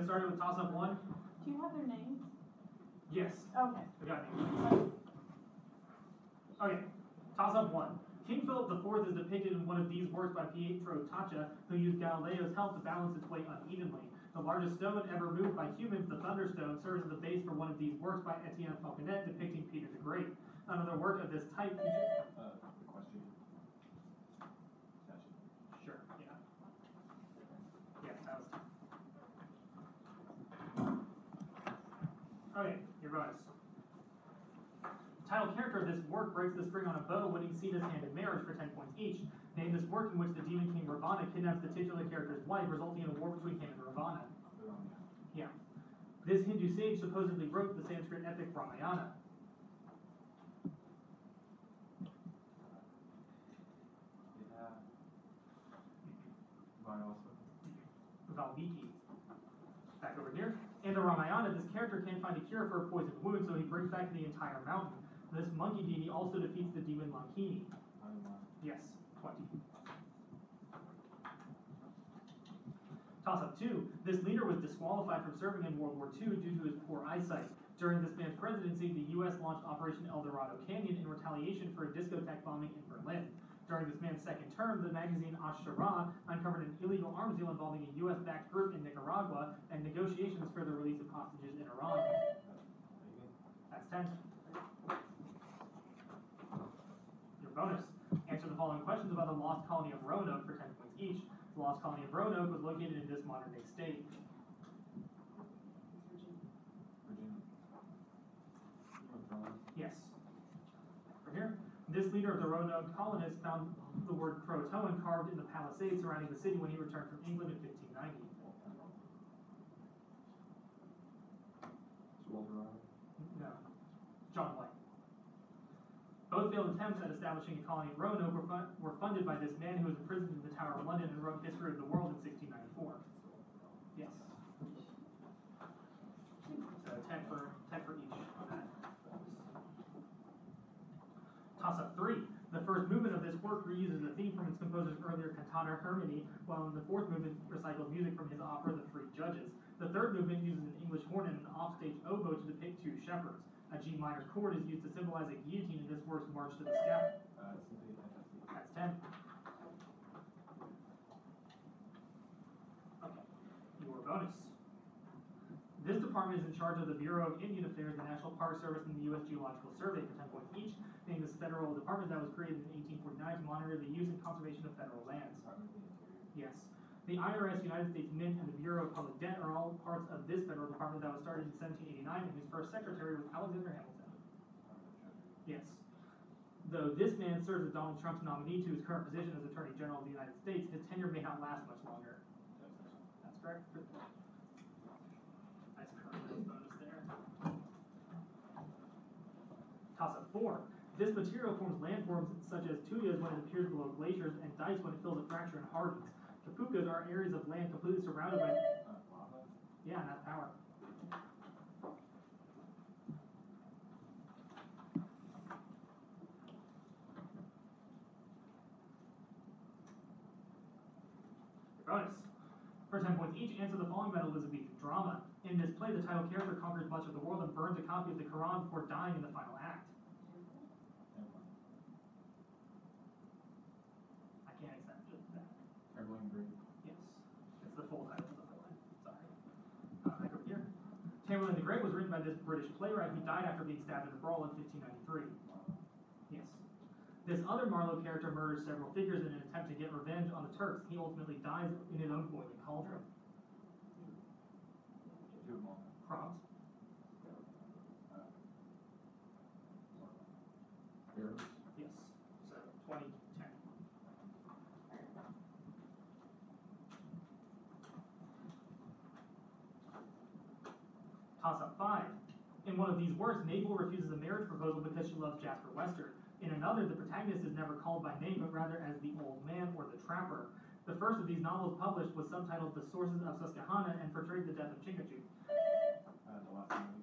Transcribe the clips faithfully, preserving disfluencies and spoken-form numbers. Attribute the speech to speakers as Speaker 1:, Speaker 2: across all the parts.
Speaker 1: get started with toss-up one?
Speaker 2: Do you have their names?
Speaker 1: Yes.
Speaker 2: Okay.
Speaker 1: I got names. Okay, toss-up one. King Philip the Fourth is depicted in one of these works by Pietro Tacca, who used Galileo's help to balance its weight unevenly. The largest stone ever moved by humans, the Thunderstone, serves as the base for one of these works by Etienne Falconet depicting Peter the Great. Another work of this type features...
Speaker 3: Uh, the question. Statue.
Speaker 1: Sure, yeah. Yeah, that was... Okay, your bonus. The title character of this work breaks the string on a bow, winning Sita's hand in marriage for ten points each. Name this work in which the demon king Ravana kidnaps the titular character's wife, resulting in a war between him and Ravana. Yeah. This Hindu sage supposedly wrote the Sanskrit epic Ramayana.
Speaker 3: Yeah. Vyasa.
Speaker 1: Valmiki. Back over here. In the Ramayana, this character can't find a cure for a poisoned wound, so he brings back the entire mountain. This monkey deity also defeats the demon Lankini. Yes, twenty. Toss-up two. This leader was disqualified from serving in World War Two due to his poor eyesight. During this man's presidency, the U S launched Operation El Dorado Canyon in retaliation for a discotheque bombing in Berlin. During this man's second term, the magazine Ash-Shara uncovered an illegal arms deal involving a U S-backed group in Nicaragua and negotiations for the release of hostages in Iran. That's ten. Your bonus. Answer the following questions about the lost colony of Roanoke for ten points each. The lost colony of Roanoke was located in this modern-day state.
Speaker 3: Virginia.
Speaker 1: Yes. Right here. This leader of the Roanoke colonists found the word Croatoan carved in the palisades surrounding the city when he returned from England in fifteen ninety.
Speaker 3: It's Walter Island.
Speaker 1: No. John White. Both failed attempts at establishing a colony in Roanoke were, fun were funded by this man who was imprisoned in the Tower of London and wrote History of the World in sixteen ninety-four. Yes. So ten for, ten for each on that. Toss-up three. The first movement of this work reuses a theme from its composer's earlier cantata Hermione, while in the fourth movement recycles music from his opera The Three Judges. The third movement uses an English horn and an offstage oboe to depict two shepherds. A G minor chord is used to symbolize a guillotine in this work's march to the scaffold.
Speaker 3: Uh,
Speaker 1: That's ten. Okay. Your bonus. This department is in charge of the Bureau of Indian Affairs, the National Park Service, and the U S Geological Survey for ten points each. Named this federal department that was created in eighteen forty-nine to monitor the use and conservation of federal lands. Yes. The I R S, United States Mint, and the Bureau of Public Debt are all parts of this federal department that was started in seventeen eighty-nine, and whose first secretary was Alexander Hamilton. Yes. Though this man serves as Donald Trump's nominee to his current position as Attorney General of the United States, his tenure may not last much longer. That's correct. Nice current bonus there. Toss-up four. This material forms landforms such as tuyas when it appears below glaciers, and dikes when it fills a fracture and hardens. Kapukas are areas of land completely surrounded by...
Speaker 3: Uh, lava?
Speaker 1: Yeah, that's power. Bonus. For ten points each, answer the following about Elizabethan drama. In this play, the title character conquers much of the world and burns a copy of the Quran before dying in the final act. I can't accept just that.
Speaker 3: Airplane Greek.
Speaker 1: Yes. It's the full title of the play. Sorry. Uh, back over here. Tamburlaine the Great was written by this British playwright who died after being stabbed in a brawl in fifteen ninety-three. Yes. This other Marlowe character murders several figures in an attempt to get revenge on the Turks. He ultimately dies in his own boiling cauldron.
Speaker 3: Do them all.
Speaker 1: Prompt.
Speaker 3: Uh, Arabs.
Speaker 1: Yes. So twenty, ten. Toss-up five. In one of these works, Mabel refuses a marriage proposal because she loves Jasper Western. In another, the protagonist is never called by name, but rather as the old man or the trapper. The first of these novels published was subtitled The Sources of Susquehanna and portrayed the death of Chingachgook.
Speaker 3: Uh, the last one.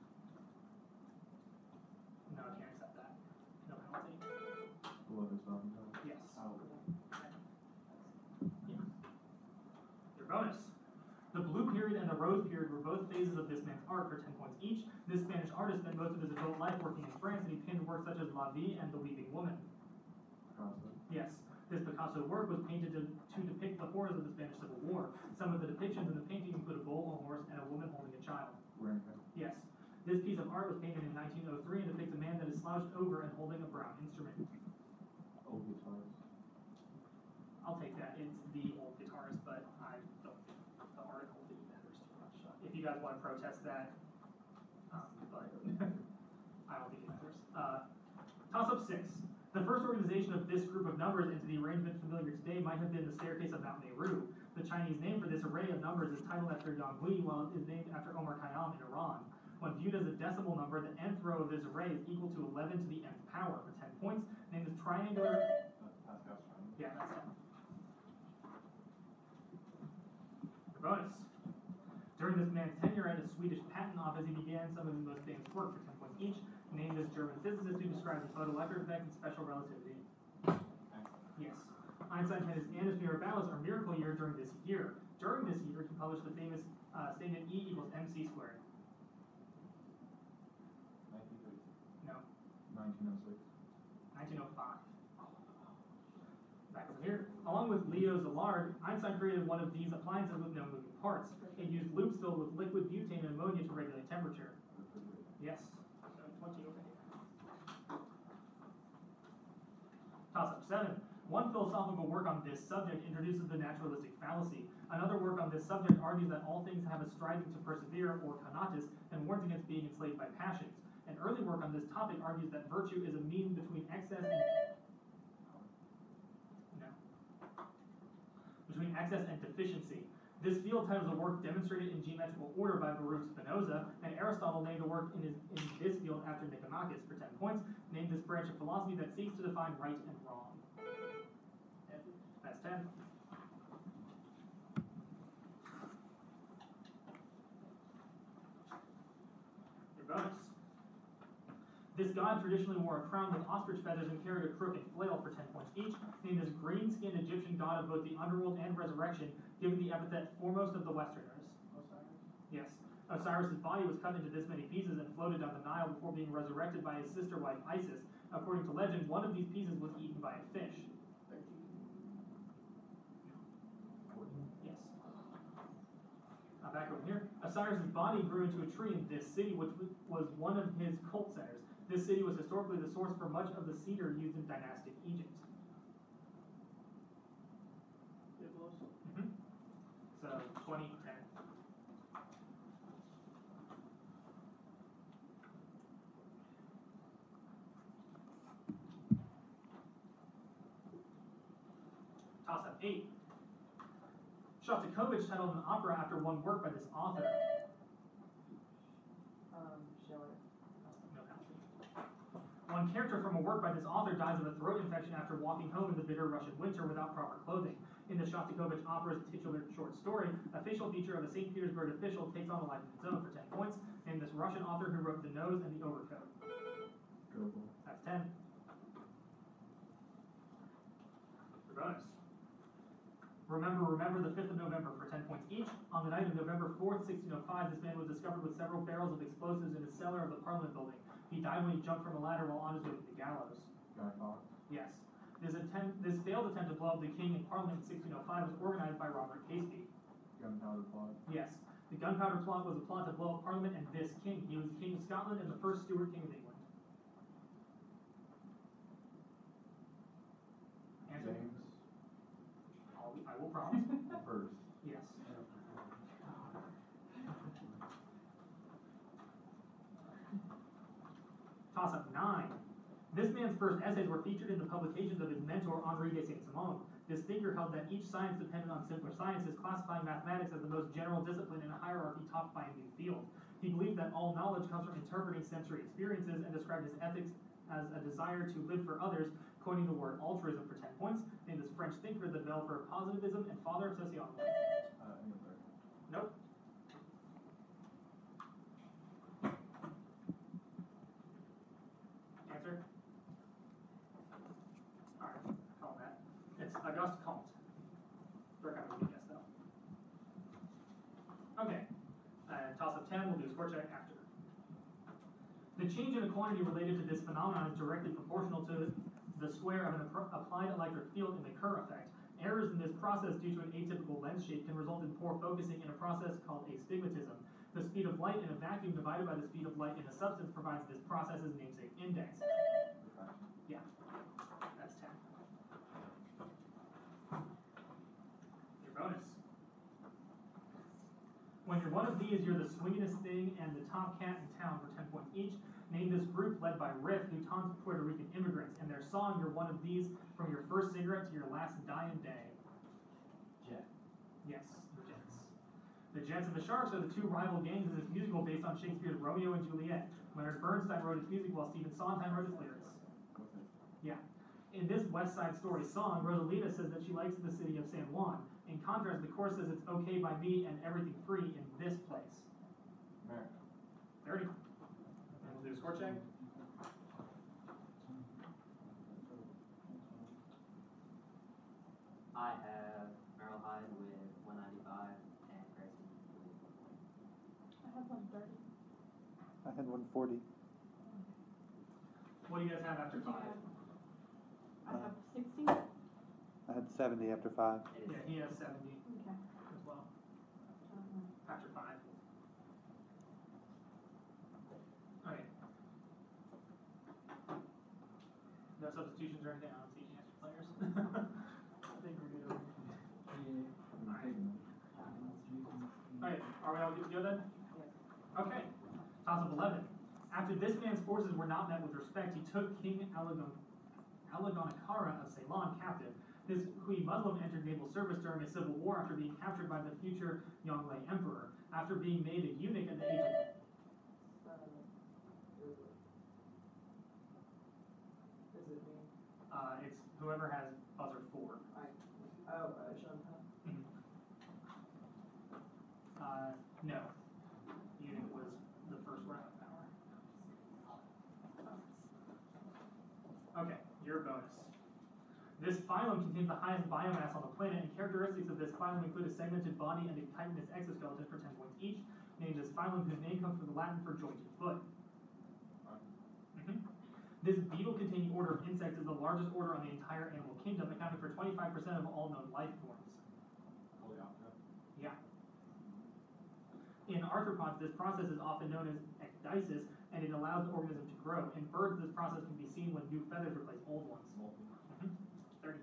Speaker 1: No, I can't accept that. No penalty.
Speaker 3: Below this mountain.
Speaker 1: Yes.
Speaker 3: Oh.
Speaker 1: Yeah. Your bonus. The Blue Period and the Rose period were both phases of this man's art for ten points each. This Spanish artist spent most of his adult life working in France, and he painted works such as La Vie and The Weeping Woman.
Speaker 3: Picasso.
Speaker 1: Yes, this Picasso work was painted to, to depict the horrors of the Spanish Civil War. Some of the depictions in the painting include a bull, a horse, and a woman holding a child.
Speaker 3: Guernica.
Speaker 1: Yes, this piece of art was painted in nineteen oh three and depicts a man that is slouched over and holding a brown instrument.
Speaker 3: Old guitarist.
Speaker 1: I'll take that. It's the old guitarist, but I don't think the article really matters too much. If you guys want to protest that, um, but I don't think it matters. Uh, toss up six. The first organization of this group of numbers into the arrangement familiar today might have been the staircase of Mount Meru. The Chinese name for this array of numbers is titled after Yangui, while it is named after Omar Khayyam in Iran. When viewed as a decimal number, the nth row of this array is equal to eleven to the nth power for ten points. Named as triangular.
Speaker 3: Uh, Pascal's triangle.
Speaker 1: Yeah, that's it. Bonus. During this man's tenure at a Swedish patent office, he began some of his most famous work for ten points each, named as German physicist who described the photoelectric effect and special relativity. Yes. Einstein and his Annus Mirabilis, or miracle year, during this year. During this year, he published the famous uh, statement E equals mc squared.
Speaker 3: nineteen thirty.
Speaker 1: No,
Speaker 3: nineteen oh six.
Speaker 1: nineteen oh five. Back over here. Along with Leo Szilard, Einstein created one of these appliances with no moving parts. It used loops filled with liquid butane and ammonia to regulate temperature.
Speaker 3: Refrigerator.
Speaker 1: Yes. So twenty over here. Toss up seven. One philosophical work on this subject introduces the naturalistic fallacy. Another work on this subject argues that all things have a striving to persevere, or conatus, and warns against being enslaved by passions. An early work on this topic argues that virtue is a mean between excess and no. between excess and deficiency. This field titles a work demonstrated in geometrical order by Baruch Spinoza, and Aristotle named a work in, his, in this field after Nicomachus for ten points, named this branch of philosophy that seeks to define right and wrong. That's ten. Your bonus. This god traditionally wore a crown with ostrich feathers and carried a crook and flail for ten points each, named this green-skinned Egyptian god of both the underworld and resurrection, given the epithet foremost of the Westerners.
Speaker 3: Osiris.
Speaker 1: Yes. Osiris' body was cut into this many pieces and floated down the Nile before being resurrected by his sister wife Isis. According to legend, one of these pieces was eaten by a fish.
Speaker 3: thirteen. fourteen.
Speaker 1: Yes. Uh, back over here. Osiris' body grew into a tree in this city, which was one of his cult centers. This city was historically the source for much of the cedar used in dynastic Egypt. Mm-hmm. So, twenty, ten. Toss up eight. Shostakovich titled an opera after one work by this author.
Speaker 2: Um, Schiller.
Speaker 1: No penalty. One character from a work by this author dies of a throat infection after walking home in the bitter Russian winter without proper clothing. In the Shostakovich opera's titular short story, a facial feature of a Saint Petersburg official takes on a life of its own for ten points, named this Russian author who wrote The Nose and the Overcoat.
Speaker 3: Gogol.
Speaker 1: That's ten. For bonus. Remember, remember the fifth of November for ten points each. On the night of November fourth, sixteen oh five, this man was discovered with several barrels of explosives in the cellar of the Parliament building. He died when he jumped from a ladder while on his way to the gallows.
Speaker 3: Guy Fawkes.
Speaker 1: Yes. This attempt, this failed attempt to blow up the king in Parliament in sixteen oh five was organized by Robert Catesby.
Speaker 3: Gunpowder Plot.
Speaker 1: Yes. The gunpowder plot was a plot to blow up Parliament and this king. He was the King of Scotland and the first Stuart King of England. Answer?
Speaker 3: James.
Speaker 1: I'll, I will promise.
Speaker 3: First.
Speaker 1: Yes. Toss up nine. This man's first essays were featured in the publications of his mentor, Henri de Saint-Simon. This thinker held that each science depended on simpler sciences, classifying mathematics as the most general discipline in a hierarchy topped by a new field. He believed that all knowledge comes from interpreting sensory experiences and described his ethics as a desire to live for others, coining the word altruism for ten points, named this French thinker, the developer of positivism, and father of sociology.
Speaker 3: Uh, Engelberg.
Speaker 1: Nope. Answer? Alright, call that. It's Auguste Comte. They're kind of a good guess, though. Okay. ten, we'll do a score check after. The change in a quantity related to this phenomenon is directly proportional to the square of an applied electric field in the Kerr effect. Errors in this process due to an atypical lens shape can result in poor focusing in a process called astigmatism. The speed of light in a vacuum divided by the speed of light in a substance provides this process's namesake index. Yeah, that's ten. Your bonus. When you're one of these, you're the swinginest thing and the top cat in town for ten points each. Name this group led by Riff, who taunts Puerto Rican immigrants, and their song, You're One of These, from your first cigarette to your last dying day.
Speaker 3: Jet.
Speaker 1: Yes, the Jets. The Jets and the Sharks are the two rival gangs in this musical based on Shakespeare's Romeo and Juliet. Leonard Bernstein wrote its music while Stephen Sondheim wrote its lyrics.
Speaker 3: What's it?
Speaker 1: Yeah. In this West Side Story song, Rosalita says that she likes the city of San Juan. In contrast, the chorus says it's okay by me and everything free in this place.
Speaker 3: America.
Speaker 1: thirty. And we'll do a score check.
Speaker 2: I have Merrill Hyde with one ninety-five and Grayson with one twenty.
Speaker 4: I have one thirty.
Speaker 5: I had one forty.
Speaker 1: What do you guys have after
Speaker 4: Did you
Speaker 1: five?
Speaker 4: have- I have sixty.
Speaker 5: I had seventy after five.
Speaker 2: It is.
Speaker 1: Yeah, he has seventy
Speaker 4: Okay.
Speaker 1: as well,
Speaker 4: Um,
Speaker 1: after five. Okay. No substitutions or anything, I don't see any extra players. I think we're good. Alright, are we all good to go then? Okay, toss of eleven. After this man's forces were not met with respect, he took King Alagon Alagonakara of Ceylon captive. This Hui Muslim entered naval service during a civil war after being captured by the future Yongle emperor. After being made a eunuch at the age of...
Speaker 6: Is it me?
Speaker 1: Uh, it's whoever has buzzer four.
Speaker 6: I, oh, uh, Shanghai.
Speaker 1: Mhm. Uh, no. Eunuch was the first round of power. Okay, your bonus. This phylum contains the highest biomass on the planet, and characteristics of this phylum include a segmented body and a chitinous exoskeleton for ten points each, named as phylum, whose name comes from the Latin for jointed foot. Mhm. This beetle-containing order of insects is the largest order on the entire animal kingdom, accounting for twenty-five percent of all known life forms.
Speaker 3: Coleoptera.
Speaker 1: Yeah. In arthropods, this process is often known as ecdysis, and it allows the organism to grow. In birds, this process can be seen when new feathers replace old ones.
Speaker 3: Molten.
Speaker 1: Mhm. thirty.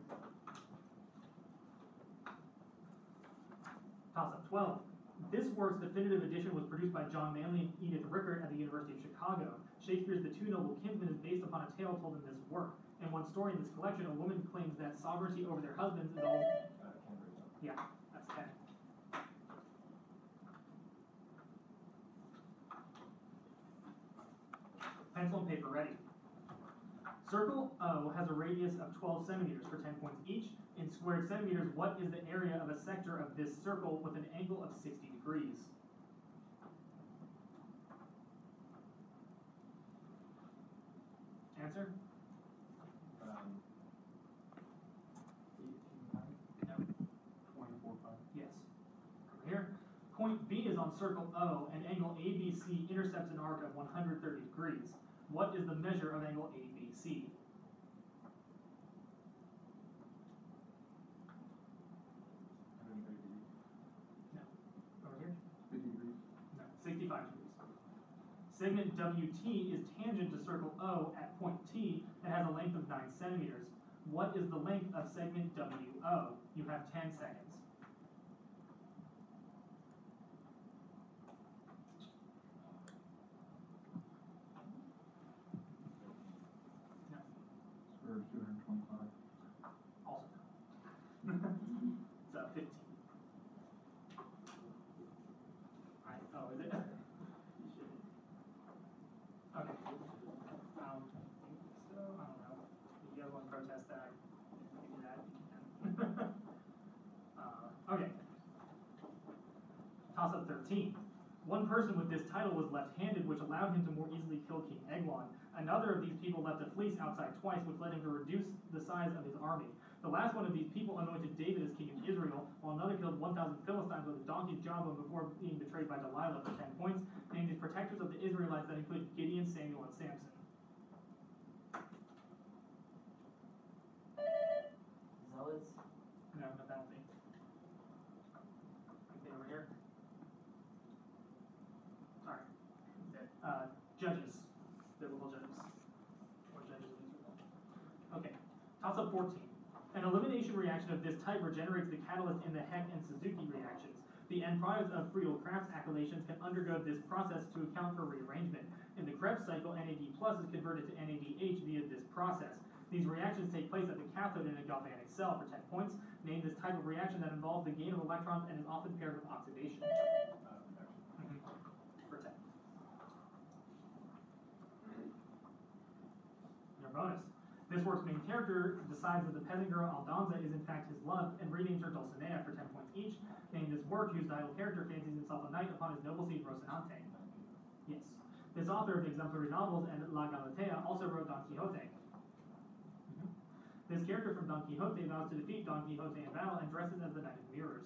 Speaker 1: Toss-up twelve. This work's definitive edition was produced by John Manley and Edith Rickert at the University of Chicago. Shakespeare's The Two Noble Kinsmen is based upon a tale told in this work. In one story in this collection, a woman claims that sovereignty over their husbands is all...
Speaker 3: Uh, Cambridge.
Speaker 1: Yeah, that's ten. Pencil and paper ready. Circle O has a radius of twelve centimeters for ten points each. In squared centimeters, what is the area of a sector of this circle with an angle of sixty degrees? Answer?
Speaker 3: Um, eighteen nine.
Speaker 1: No.
Speaker 3: Twenty-four five.
Speaker 1: Yes. Over here. Point B is on circle O, and angle A B C intercepts an arc of one hundred thirty degrees. What is the measure of angle A B C?
Speaker 3: one hundred thirty degrees.
Speaker 1: No. Over here?
Speaker 3: fifty degrees.
Speaker 1: No. sixty-five degrees. Segment W T is tangent to circle O at point T and has a length of nine centimeters. What is the length of segment W O? You have ten seconds. No.
Speaker 3: Square two hundred twenty-five.
Speaker 1: Also. So fifteen. Alright, oh, is it? You should. Okay. I don't think so, I don't know. If you guys want to protest that, you can do that, you can. Uh, okay. Toss up thirteen. One person with this title was left-handed, which allowed him to more easily kill King Eglon. Another of these people left a fleece outside twice, which led him to reduce the size of his army. The last one of these people anointed David as king of Israel, while another killed one thousand Philistines with a donkey's jawbone before being betrayed by Delilah for ten points, named these protectors of the Israelites that include Gideon, Samuel, and Samson.
Speaker 2: Zealots.
Speaker 1: No, no penalty. Okay, over here. Alright. Uh, judges. Biblical judges. Or judges of Israel. Okay. Toss up fourteen. An elimination reaction of this type regenerates the catalyst in the Heck and Suzuki reactions. The end product of Friedel-Crafts acrylations can undergo this process to account for rearrangement. In the Krebs cycle, N A D plus is converted to N A D H via this process. These reactions take place at the cathode in a galvanic cell for ten points. Name this type of reaction that involves the gain of electrons and is often paired with oxidation. Mhm. For ten. Your bonus. This work's main character decides that the peasant girl Aldonza is in fact his love and renames her Dulcinea for ten points each. Name this work whose idle character fancies himself a knight upon his noble seed Rocinante. Yes. This author of the exemplary novels and La Galatea also wrote Don Quixote. Mhm. This character from Don Quixote vows to defeat Don Quixote in battle and dresses as the Knight of Mirrors.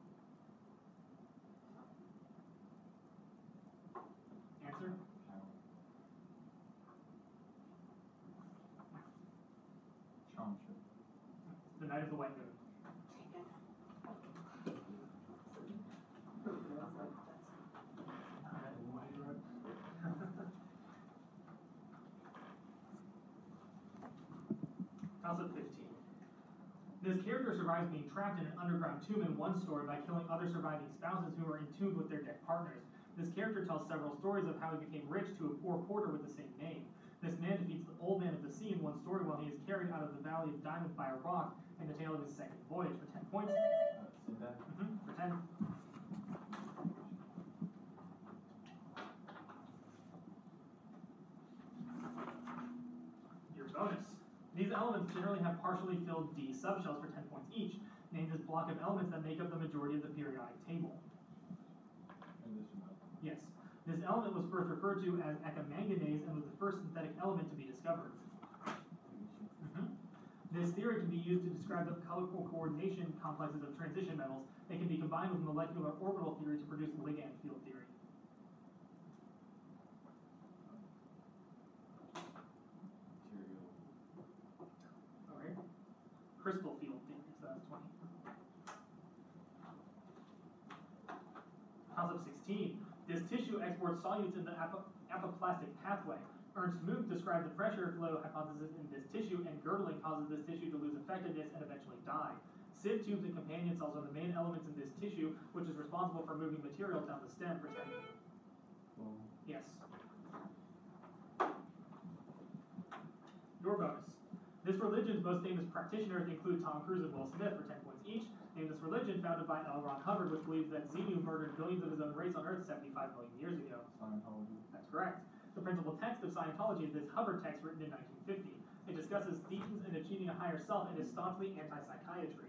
Speaker 1: Answer?
Speaker 3: Championship.
Speaker 1: The Knight of the White Moon. Toss up fifteen. This character survives being trapped in an underground tomb in one story by killing other surviving spouses who are in tune with their dead partners. This character tells several stories of how he became rich to a poor porter with the same name. This man defeats the old man of the sea in one story while he is carried out of the Valley of Diamonds by a rock in the tale of his second voyage for ten points.
Speaker 3: Uh, Sinbad.
Speaker 1: Mm-hmm, for ten. Your bonus. These elements generally have partially filled D subshells for ten points each. Name this block of elements that make up the majority of the periodic table.
Speaker 3: Transition up.
Speaker 1: Yes. This element was first referred to as ecomanganese and was the first synthetic element to be discovered. Mhm. This theory can be used to describe the colorful coordination complexes of transition metals. It can be combined with molecular orbital theory to produce ligand field theory.
Speaker 3: Material.
Speaker 1: Okay. Crystal field theory, so that's twenty. Toss up sixteen. This tissue exports solutes in the apo apoplastic pathway. Ernst Muth described the pressure flow hypothesis in this tissue, and girdling causes this tissue to lose effectiveness and eventually die. Sieve tubes and companion cells are the main elements in this tissue, which is responsible for moving material down the stem for ten.
Speaker 3: Well,
Speaker 1: Yes. Your bonus. This religion's most famous practitioners include Tom Cruise and Will Smith for ten points each. Name this religion founded by L. Ron Hubbard, which believes that Xenu murdered billions of his own race on Earth seventy-five million years ago.
Speaker 3: Scientology.
Speaker 1: That's correct. The principal text of Scientology is this Hubbard text written in nineteen fifty. It discusses themes in achieving a higher self and is staunchly anti-psychiatry.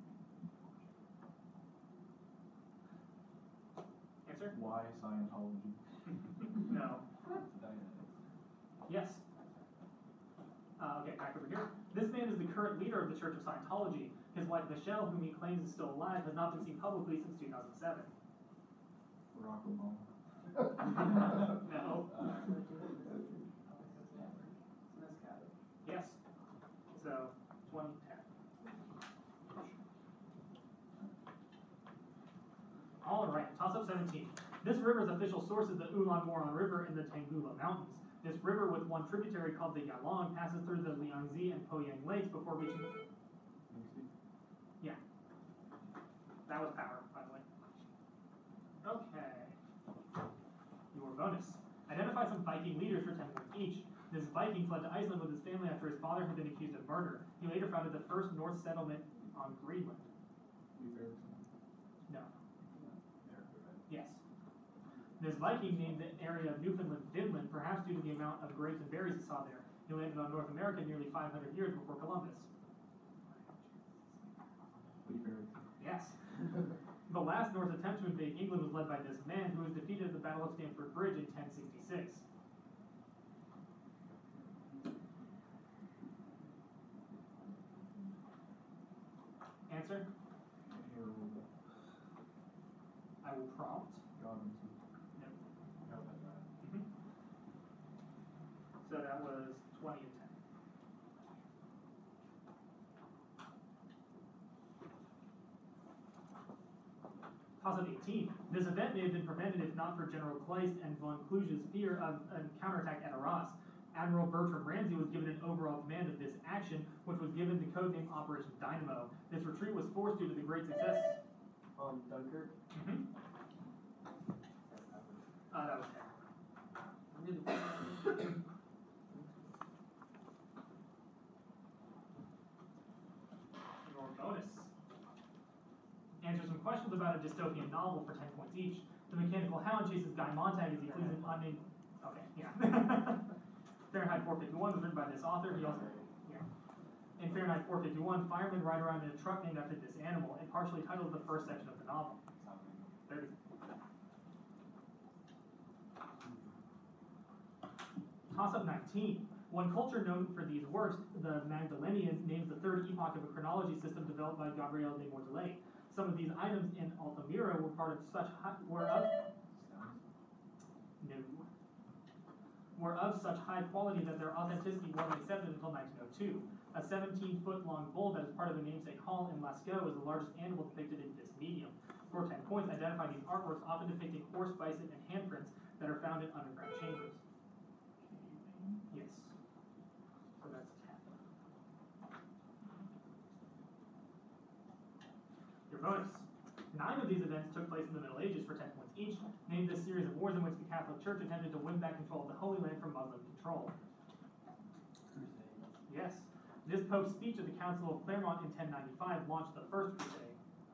Speaker 1: Answer?
Speaker 3: Why Scientology?
Speaker 1: No.
Speaker 3: Dianetics.
Speaker 1: Yes. Uh, okay, back over here. This man is the current leader of the Church of Scientology. His wife Michelle, whom he claims is still alive, has not been seen publicly since two thousand seven.
Speaker 3: Barack Obama.
Speaker 1: No.
Speaker 3: Uh,
Speaker 1: Yes. So, twenty ten. All right, toss up seventeen. This river's official source is the Ulan Moron River in the Tangula Mountains. This river, with one tributary called the Yalong, passes through the Liangzi and Poyang lakes before reaching. Yeah. That was power, by the way. Okay. Your bonus. Identify some Viking leaders for ten points each. This Viking fled to Iceland with his family after his father had been accused of murder. He later founded the first Norse settlement on Greenland.
Speaker 3: Leif Erikson.
Speaker 1: No.
Speaker 3: Eric, right?
Speaker 1: Yes. This Viking named the area of Newfoundland Vinland, perhaps due to the amount of grapes and berries he saw there. He landed on North America nearly five hundred years before Columbus.
Speaker 3: Leif Erikson.
Speaker 1: Yes. The last Norse attempt to invade England was led by this man, who was defeated at the Battle of Stamford Bridge in ten sixty-six. answer?
Speaker 3: Harold
Speaker 1: I will prompt.
Speaker 3: Robinson.
Speaker 1: Nope.
Speaker 3: No, that's right.
Speaker 1: Mhm. So that was twenty and ten. Toss-up eighteen. This event may have been prevented if not for General Kleist and von Kluge's fear of a counterattack at Arras. Admiral Bertram Ramsey was given an overall command of this action, which was given the codename Operation Dynamo. This retreat was forced due to the great success.
Speaker 2: Um, Dunkirk.
Speaker 1: Mhm. Uh, that was ten.
Speaker 2: I'm really.
Speaker 1: Your bonus. Answer some questions about a dystopian novel for ten points each. The Mechanical Hound chases Guy Montag as he flees an unnamed. Okay, yeah. Fahrenheit four fifty-one was written by this author. He also, yeah. In Fahrenheit four fifty-one, firemen ride around in a truck named after this animal, and partially titles the first section of the novel. thirty. Toss-up nineteen. One culture known for these works, the Magdalenian, names the third epoch of a chronology system developed by Gabriel de Mordellet. Some of these items in Altamira were part of such high, were of no, were of such high quality that their authenticity wasn't accepted until nineteen oh two. A seventeen foot long bull that is part of the namesake hall in Lascaux is the largest animal depicted in this medium. For ten points, identify these artworks often depicting horse, bison, and handprints that are found in underground chambers. Yes. So that's ten. Your bonus. Nine of these events took place in the Middle Ages for ten points each. Name this series of wars in which the Catholic Church attempted to win back control of the Holy Land from Muslim control.
Speaker 3: Crusades.
Speaker 1: Yes. This Pope's speech at the Council of Clermont in ten ninety-five launched the First Crusade.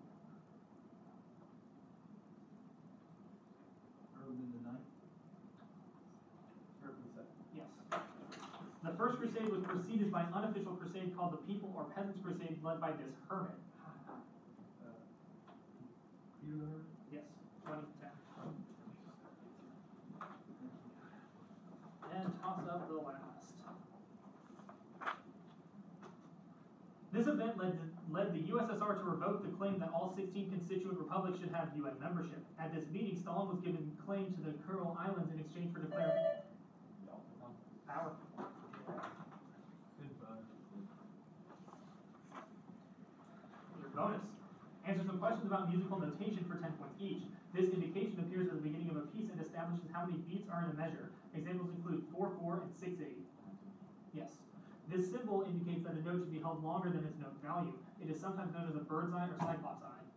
Speaker 3: Urban the Ninth. Urban the Second.
Speaker 1: Yes. The First Crusade was preceded by an unofficial crusade called the People or Peasants Crusade, led by this hermit.
Speaker 3: Uh, Peter the Hermit.
Speaker 1: Yes. twenty ten. And toss up the last. This event led, led the U S S R to revoke the claim that all sixteen constituent republics should have U N membership. At this meeting, Stalin was given claim to the Kuril Islands in exchange for declaring power.
Speaker 3: Goodbye.
Speaker 1: Your bonus. Answer some questions about musical notation for ten points each. This indication appears at the beginning of a piece and establishes how many beats are in a measure. Examples include four four and six eight. Yes. This symbol indicates that a note should be held longer than its note value. It is sometimes known as a bird's eye or cyclops eye.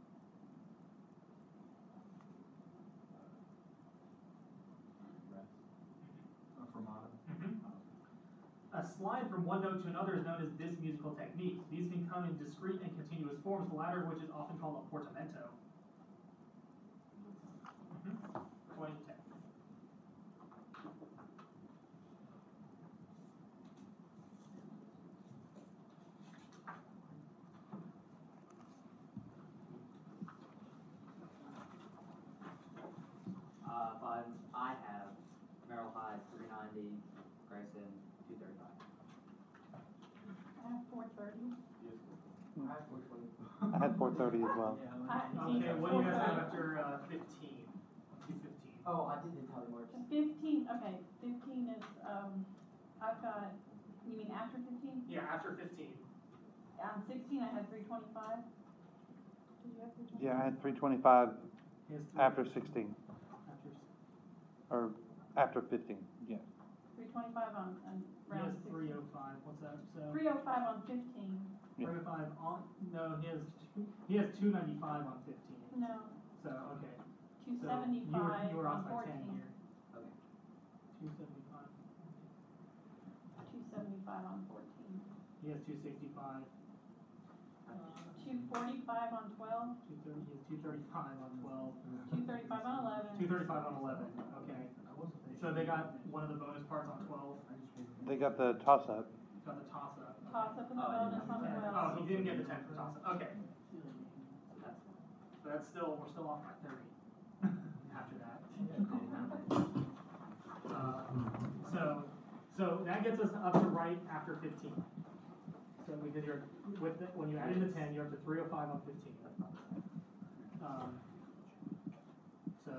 Speaker 3: A fermata.
Speaker 1: Mhm. A slide from one note to another is known as this musical technique. These can come in discrete and continuous forms, the latter of which is often called a portamento. Mhm. twenty ten.
Speaker 2: Uh, five. I have Merrill Hyde three ninety, Grayson two thirty-five.
Speaker 4: I have four thirty.
Speaker 3: Yes.
Speaker 2: I have four twenty.
Speaker 5: I had four thirty as well.
Speaker 4: I-
Speaker 1: Okay, what do you guys have after uh, fifteen? two fifteen.
Speaker 2: Oh, I did the tally marks.
Speaker 4: Fifteen, okay, fifteen is, um, I've got, you mean after fifteen?
Speaker 1: Yeah, after fifteen.
Speaker 4: On sixteen, I had three twenty-five. Did you have three twenty-five?
Speaker 5: Yeah, I had three twenty-five
Speaker 1: He has three-
Speaker 5: after sixteen,
Speaker 1: After s-
Speaker 5: or after fifteen, yeah.
Speaker 4: Three twenty-five on, on
Speaker 1: he
Speaker 4: round
Speaker 1: has
Speaker 4: sixteen.
Speaker 1: three oh five. What's that? So
Speaker 4: Three oh five on fifteen.
Speaker 5: Yeah.
Speaker 1: three oh five on. No, he has two, he has two ninety five on fifteen.
Speaker 4: No,
Speaker 1: So okay.
Speaker 4: two
Speaker 1: So
Speaker 4: seventy-five
Speaker 1: you were, you were
Speaker 4: on
Speaker 1: off by ten
Speaker 4: fourteen.
Speaker 1: here.
Speaker 2: Okay.
Speaker 1: Two seventy five.
Speaker 4: Two seventy-five on fourteen.
Speaker 1: He has two sixty five.
Speaker 4: Two forty-five on twelve.
Speaker 1: Two thirty. He has two thirty five on twelve.
Speaker 4: Two thirty-five on eleven.
Speaker 1: Two thirty five on eleven. Okay. So they got one of the bonus parts on twelve.
Speaker 5: They got the toss-up.
Speaker 1: Got the toss up.
Speaker 4: Toss up in the
Speaker 2: Oh, I
Speaker 4: bonus
Speaker 2: didn't
Speaker 4: on
Speaker 2: have
Speaker 4: twelve.
Speaker 1: Oh, he didn't get the ten for toss up. Okay.
Speaker 2: So that's
Speaker 1: So that's still, we're still off by thirty after that. Uh, so, so that gets us up to right after fifteen. So So because you're, with, the- when you add in the ten, you're up to three oh five on fifteen. Um, so,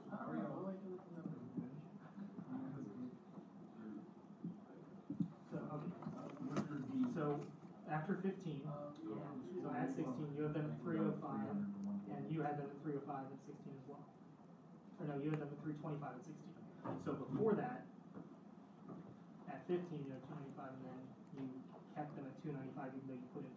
Speaker 1: so, okay, so after fifteen, so at sixteen, you have them at three oh five, and you had them at three oh five at sixteen as well. Or no, you had them at three twenty-five at sixteen. So before that, at fifteen, you have two ninety-five, and then you kept them at two ninety-five, even though you put in